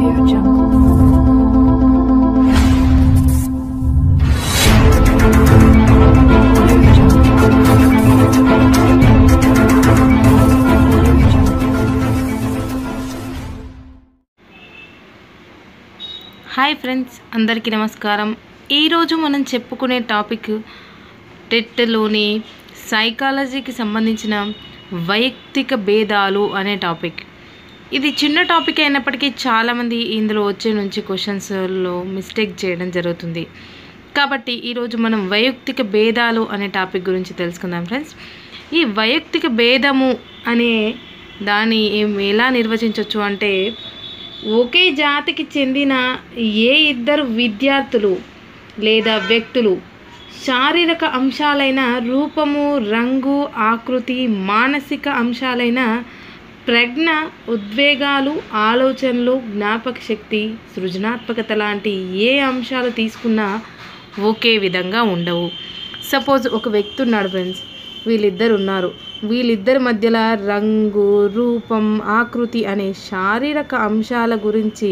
Audio Jungle. Hi friends, అందరికీ నమస్కారం. ఈరోజు మనం చెప్పుకునే టాపిక్ టెట్లోని సైకాలజీకి సంబంధించిన వైయక్తిక భేదాలు అనే టాపిక్. ఇది చిన్న టాపిక్ అయినప్పటికీ చాలామంది ఇందులో వచ్చే నుంచి క్వశ్చన్స్లో మిస్టేక్ చేయడం జరుగుతుంది. కాబట్టి ఈరోజు మనం వైయక్తిక భేదాలు అనే టాపిక్ గురించి తెలుసుకుందాం ఫ్రెండ్స్. ఈ వైయక్తిక భేదము అనే దాన్ని ఎలా నిర్వచించవచ్చు అంటే, ఒకే జాతికి చెందిన ఏ ఇద్దరు విద్యార్థులు లేదా వ్యక్తులు శారీరక అంశాలైన రూపము, రంగు, ఆకృతి, మానసిక అంశాలైన ప్రజ్ఞ, ఉద్వేగాలు, ఆలోచనలు, జ్ఞాపక శక్తి, సృజనాత్మకత లాంటి ఏ అంశాలు తీసుకున్నా ఒకే విధంగా ఉండవు. సపోజ్ ఒక వ్యక్తి ఉన్నాడు ఫ్రెండ్స్, వీళ్ళిద్దరు ఉన్నారు. వీళ్ళిద్దరి మధ్యలో రంగు, రూపం, ఆకృతి అనే శారీరక అంశాల గురించి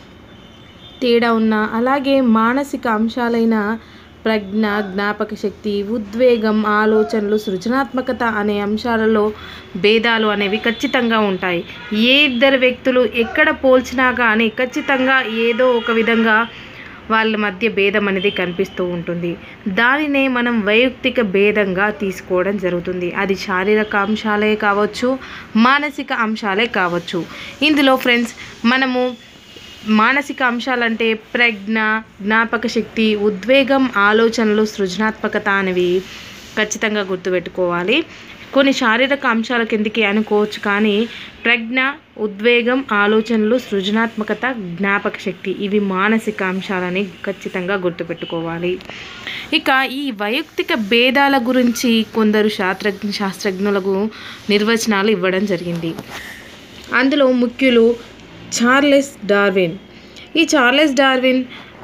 తేడా ఉన్నా, అలాగే మానసిక అంశాలైన ప్రజ్ఞ, జ్ఞాపక శక్తి, ఉద్వేగం, ఆలోచనలు, సృజనాత్మకత అనే అంశాలలో భేదాలు అనేవి ఖచ్చితంగా ఉంటాయి. ఏ ఇద్దరు వ్యక్తులు ఎక్కడ పోల్చినా కానీ ఖచ్చితంగా ఏదో ఒక విధంగా వాళ్ళ మధ్య భేదం అనేది కనిపిస్తూ ఉంటుంది. దానినే మనం వైయక్తిక భేదంగా తీసుకోవడం జరుగుతుంది. అది శారీరక అంశాలే కావచ్చు, మానసిక అంశాలే కావచ్చు. ఇందులో ఫ్రెండ్స్ మనము మానసిక అంశాలంటే ప్రజ్ఞ, జ్ఞాపక శక్తి, ఉద్వేగం, ఆలోచనలు, సృజనాత్మకత అనేవి ఖచ్చితంగా గుర్తుపెట్టుకోవాలి. కొన్ని శారీరక అంశాల కిందికి అనుకోవచ్చు, కానీ ప్రజ్ఞ, ఉద్వేగం, ఆలోచనలు, సృజనాత్మకత, జ్ఞాపక శక్తి ఇవి మానసిక అంశాలని ఖచ్చితంగా గుర్తుపెట్టుకోవాలి. ఇక ఈ వైయక్తిక భేదాల గురించి కొందరు శాస్త్రజ్ఞులకు నిర్వచనాలు ఇవ్వడం జరిగింది. అందులో ముఖ్యులు చార్లెస్ డార్విన్. ఈ Charles Darwin,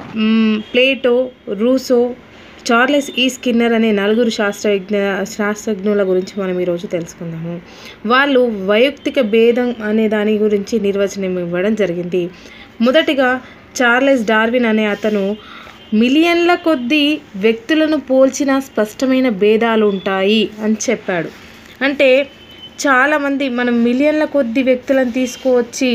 Plato, Rousseau, Charles ఈ స్కిన్నర్ అనే నలుగురు శాస్త్రజ్ఞుల గురించి మనం ఈరోజు తెలుసుకుందాము. వాళ్ళు వైయక్తిక భేదం అనే దాని గురించి నిర్వచనం ఇవ్వడం జరిగింది. మొదటిగా చార్లెస్ డార్విన్ అనే అతను మిలియన్ల కొద్దీ వ్యక్తులను పోల్చిన స్పష్టమైన భేదాలు ఉంటాయి అని చెప్పాడు. అంటే చాలామంది మనం మిలియన్ల కొద్దీ వ్యక్తులను తీసుకువచ్చి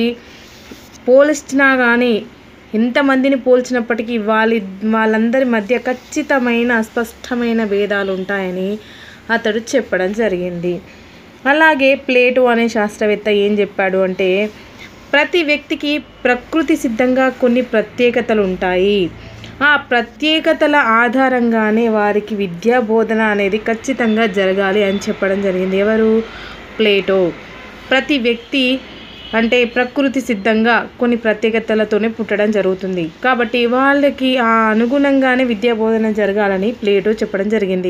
పోల్చినా కానీ, ఎంతమందిని పోల్చినప్పటికీ వాళ్ళందరి మధ్య ఖచ్చితమైన స్పష్టమైన భేదాలు ఉంటాయని అతడు చెప్పడం జరిగింది. అలాగే ప్లేటో అనే శాస్త్రవేత్త ఏం చెప్పాడు అంటే, ప్రతి వ్యక్తికి ప్రకృతి సిద్ధంగా కొన్ని ప్రత్యేకతలు ఉంటాయి. ఆ ప్రత్యేకతల ఆధారంగానే వారికి విద్యా బోధన అనేది ఖచ్చితంగా జరగాలి అని చెప్పడం జరిగింది. ఎవరు? ప్లేటో. ప్రతి వ్యక్తి అంటే ప్రకృతి సిద్ధంగా కొన్ని ప్రత్యేకతలతోనే పుట్టడం జరుగుతుంది. కాబట్టి వాళ్ళకి ఆ అనుగుణంగానే విద్యా బోధన జరగాలని ప్లేటో చెప్పడం జరిగింది.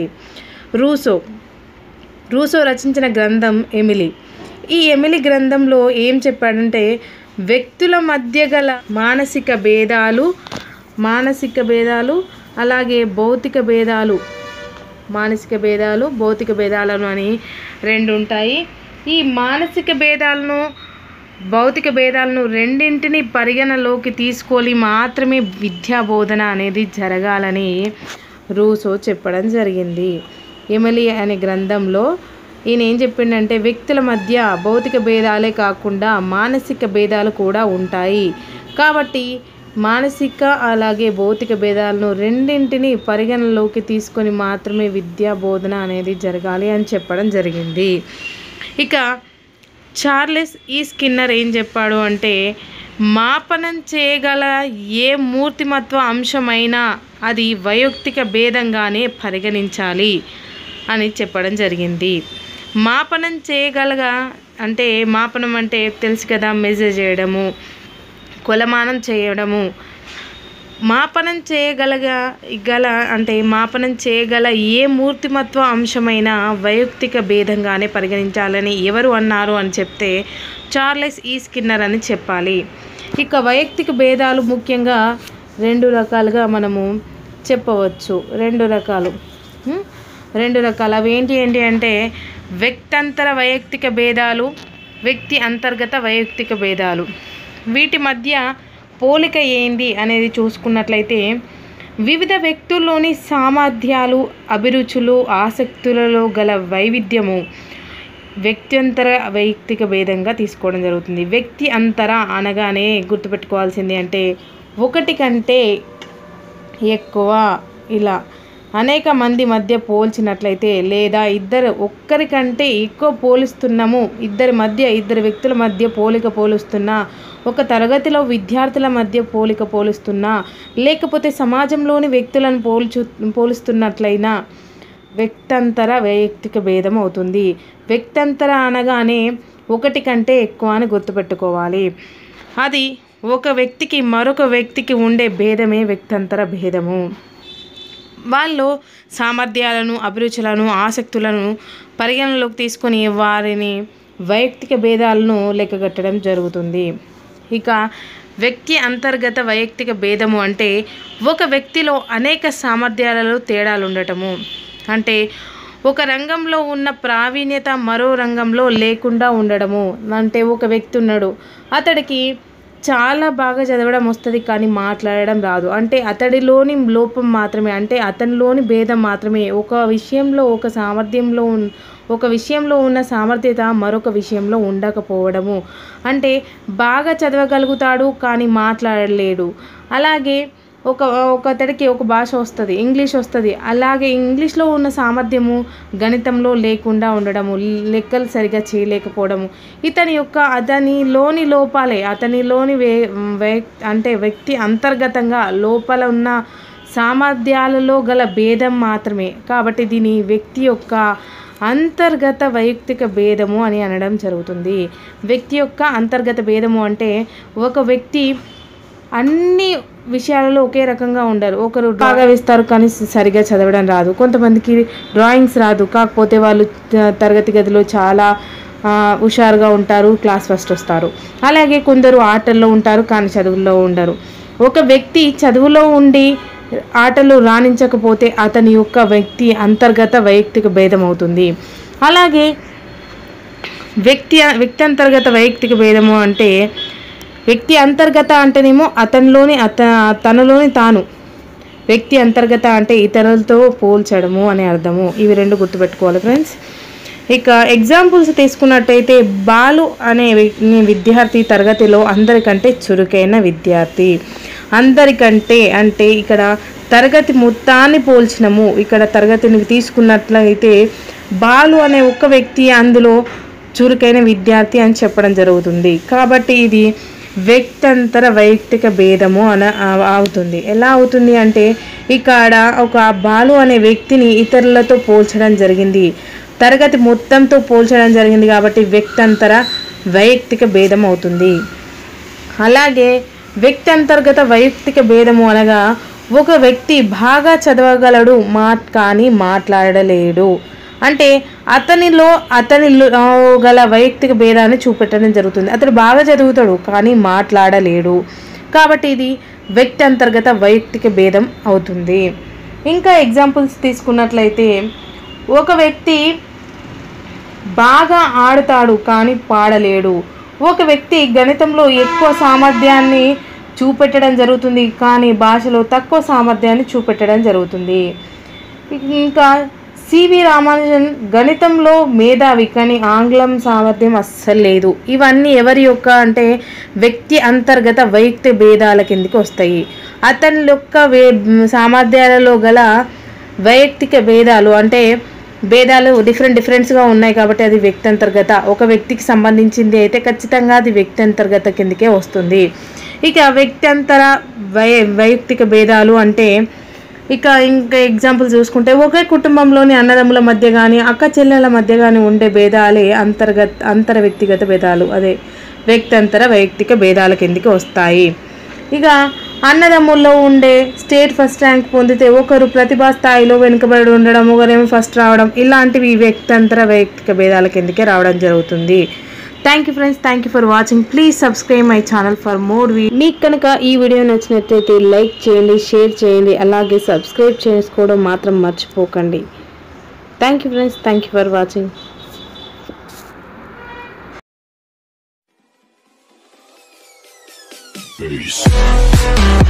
రూసో రచించిన గ్రంథం ఎమిలీ. ఈ ఎమిలీ గ్రంథంలో ఏం చెప్పాడంటే, వ్యక్తుల మధ్య గల మానసిక భేదాలు అలాగే భౌతిక భేదాలను అని రెండు ఉంటాయి. ఈ మానసిక భేదాలను, భౌతిక భేదాలను రెండింటిని పరిగణలోకి తీసుకొని మాత్రమే విద్యా బోధన అనేది జరగాలని రూసో చెప్పడం జరిగింది. ఎమిలీ అనే గ్రంథంలో ఈయన ఏం చెప్పిండంటే, వ్యక్తుల మధ్య భౌతిక భేదాలే కాకుండా మానసిక భేదాలు కూడా ఉంటాయి. కాబట్టి మానసిక అలాగే భౌతిక భేదాలను రెండింటిని పరిగణలోకి తీసుకొని మాత్రమే విద్యా బోధన అనేది జరగాలి అని చెప్పడం జరిగింది. ఇక చార్లెస్ ఈ స్కిన్నర్ ఏం చెప్పాడు అంటే, మాపనం చేయగల ఏ మూర్తిమత్వ అంశమైనా అది వైయక్తిక భేదంగానే పరిగణించాలి అని చెప్పడం జరిగింది. మాపనం అంటే తెలుసు కదా, మెజర్ చేయడము, కొలమానం చేయడము. మాపనం చేయగల ఏ మూర్తిమత్వ అంశమైన వైయక్తిక భేదంగానే పరిగణించాలని ఎవరు అన్నారు అని చెప్తే చార్లెస్ ఈ స్కిన్నర్ అని చెప్పాలి. ఇక వైయక్తిక భేదాలు ముఖ్యంగా రెండు రకాలుగా మనము చెప్పవచ్చు. రెండు రకాలు అవి ఏంటి అంటే, వ్యక్తంతర వైయక్తిక భేదాలు, వ్యక్తి అంతర్గత వైయక్తిక భేదాలు. వీటి మధ్య పోలిక ఏంది అనేది చూసుకున్నట్లయితే వివిధ వ్యక్తుల్లోని సామర్థ్యాలు, అభిరుచులు, ఆసక్తులలో గల వైవిధ్యము వ్యక్త్యంతర వైయక్తిక భేదంగా తీసుకోవడం జరుగుతుంది. వ్యక్తి అంతర అనగానే గుర్తుపెట్టుకోవాల్సింది అంటే ఒకటి కంటే ఎక్కువ, ఇలా అనేక మంది మధ్య పోల్చినట్లయితే లేదా ఒక్కరికంటే ఎక్కువ పోలుస్తున్నాము, ఇద్దరు వ్యక్తుల మధ్య పోలిక పోలుస్తున్నా, ఒక తరగతిలో విద్యార్థుల మధ్య పోలిక పోలుస్తున్నా, లేకపోతే సమాజంలోని వ్యక్తులను పోలుస్తున్నట్లయినా వ్యక్తంతర వైయక్తిక భేదం అవుతుంది. వ్యక్తంతర అనగానే ఒకటి కంటే ఎక్కువ అని గుర్తుపెట్టుకోవాలి. అది ఒక వ్యక్తికి మరొక వ్యక్తికి ఉండే భేదమే వ్యక్తంతర భేదము. వాళ్ళు సామర్థ్యాలను, అభిరుచులను, ఆసక్తులను పరిగణలోకి తీసుకొని వారిని వైయక్తిక భేదాలను లెక్కగట్టడం జరుగుతుంది. ఇక వ్యక్తి అంతర్గత వైయక్తిక భేదము అంటే ఒక వ్యక్తిలో అనేక సామర్థ్యాలలో తేడాలు ఉండటము. అంటే ఒక రంగంలో ఉన్న ప్రావీణ్యత మరో రంగంలో లేకుండా ఉండడము. అంటే ఒక వ్యక్తి ఉన్నాడు, అతడికి చాలా బాగా చదవడం వస్తుంది కానీ మాట్లాడడం రాదు. అంటే అతడిలోని లోపం మాత్రమే, అంటే అతనిలోని భేదం మాత్రమే. ఒక విషయంలో ఉన్న సామర్థ్యత మరొక విషయంలో ఉండకపోవడము. అంటే బాగా చదవగలుగుతాడు కానీ మాట్లాడలేడు. అలాగే ఒకతడికి ఒక భాష వస్తుంది, ఇంగ్లీష్ వస్తుంది, అలాగే ఇంగ్లీష్లో ఉన్న సామర్థ్యము గణితంలో లేకుండా ఉండడము, లెక్కలు సరిగా చేయలేకపోవడము అతనిలోని లోపాలే. అతనిలోని అంటే వ్యక్తి అంతర్గతంగా లోపల ఉన్న సామర్థ్యాలలో గల భేదం మాత్రమే. కాబట్టి దీని వ్యక్తి యొక్క అంతర్గత వైయక్తిక భేదము అని అనడం జరుగుతుంది. వ్యక్తి యొక్క అంతర్గత భేదము అంటే ఒక వ్యక్తి అన్ని విషయాలలో ఒకే రకంగా ఉండరు. ఒకరు బాగా వేస్తారు కానీ సరిగా చదవడం రాదు, కొంతమందికి డ్రాయింగ్స్ రాదు, కాకపోతే వాళ్ళు తరగతి గదిలో చాలా హుషారుగా ఉంటారు, క్లాస్ ఫస్ట్ వస్తారు. అలాగే కొందరు ఆటల్లో ఉంటారు కానీ చదువుల్లో ఉండరు. ఒక వ్యక్తి చదువులో ఉండి ఆటలు రాణించకపోతే అతని యొక్క వ్యక్తి అంతర్గత వైయక్తిక భేదం అవుతుంది. అలాగే వ్యక్తి అంతర్గత వైయక్తిక భేదము అంటే వ్యక్తి అంతర్గత అంటేనేమో తనలోని తాను. వ్యక్తి అంతర్గత అంటే ఇతరులతో పోల్చడము అనే అర్థము. ఇవి రెండు గుర్తుపెట్టుకోవాలి ఫ్రెండ్స్. ఇక ఎగ్జాంపుల్స్ తీసుకున్నట్టయితే బాలు అనే విద్యార్థి తరగతిలో అందరికంటే చురుకైన విద్యార్థి. అందరికంటే అంటే ఇక్కడ తరగతి మొత్తాన్ని పోల్చినము. ఇక్కడ తరగతిని తీసుకున్నట్లయితే బాలు అనే ఒక్క వ్యక్తి అందులో చురుకైన విద్యార్థి అని చెప్పడం జరుగుతుంది. కాబట్టి ఇది వ్యక్తంతర వైయక్తిక భేదము అవుతుంది. ఎలా అవుతుంది అంటే ఇక్కడ ఒక బాలు అనే వ్యక్తిని ఇతరులతో పోల్చడం జరిగింది, తరగతి మొత్తంతో పోల్చడం జరిగింది, కాబట్టి వ్యక్తంతర వైయక్తిక భేదం అవుతుంది. అలాగే వ్యక్తి అంతర్గత వైయక్తిక భేదము అనగా ఒక వ్యక్తి బాగా చదవగలడు కానీ మాట్లాడలేడు. అంటే అతనిలో గల వైయక్తిక భేదాన్ని చూపెట్టడం జరుగుతుంది. అతడు బాగా చదువుతాడు కానీ మాట్లాడలేడు, కాబట్టి ఇది వ్యక్తి అంతర్గత వైయక్తిక భేదం అవుతుంది. ఇంకా ఎగ్జాంపుల్స్ తీసుకున్నట్లయితే ఒక వ్యక్తి బాగా ఆడుతాడు కానీ పాడలేడు. ఒక వ్యక్తి గణితంలో ఎక్కువ సామర్థ్యాన్ని చూపెట్టడం జరుగుతుంది కానీ భాషలో తక్కువ సామర్థ్యాన్ని చూపెట్టడం జరుగుతుంది. ఇంకా సివి రామానుజన్ గణితంలో మేధావి కానీ ఆంగ్లం సామర్థ్యం అస్సలు లేదు. ఇవన్నీ ఎవరి యొక్క అంటే వ్యక్తి అంతర్గత వైయక్తిక భేదాల కిందకి వస్తాయి. అతని యొక్క సామర్థ్యాలలో గల వైయక్తిక భేదాలు అంటే భేదాలు డిఫరెంట్స్గా ఉన్నాయి కాబట్టి అది వ్యక్తి అంతర్గత. ఒక వ్యక్తికి సంబంధించింది అయితే ఖచ్చితంగా అది వ్యక్తి అంతర్గత కిందకే వస్తుంది. ఇక వ్యక్త్యంతర వైయక్తిక భేదాలు అంటే ఇంకా ఎగ్జాంపుల్ చూసుకుంటే ఒకే కుటుంబంలోని అన్నదమ్ముల మధ్య కానీ అక్క చెల్లెల మధ్య కానీ ఉండే భేదాలే అంతర వ్యక్తిగత భేదాలు, అదే వ్యక్తంతర వైయక్తిక భేదాల కిందకి వస్తాయి. ఇక అన్నదమ్ముల్లో ఉండే స్టేట్ ఫస్ట్ ర్యాంక్ పొందితే ఒకరు ప్రతిభా స్థాయిలో వెనుకబడి ఉండడం, ఒకరేమో ఫస్ట్ రావడం, ఇలాంటివి వ్యక్తంతర వైయక్తిక భేదాల కిందకే రావడం జరుగుతుంది. Thank you friends, thank you for watching. Please subscribe my channel for more video. మీకు కనుక ఈ వీడియో నచ్చినట్లయితే లైక్ చేయండి, షేర్ చేయండి, అలాగే సబ్స్క్రైబ్ చేసుకోవడం మాత్రం మర్చిపోకండి. Thank you friends, thank you for watching. Peace.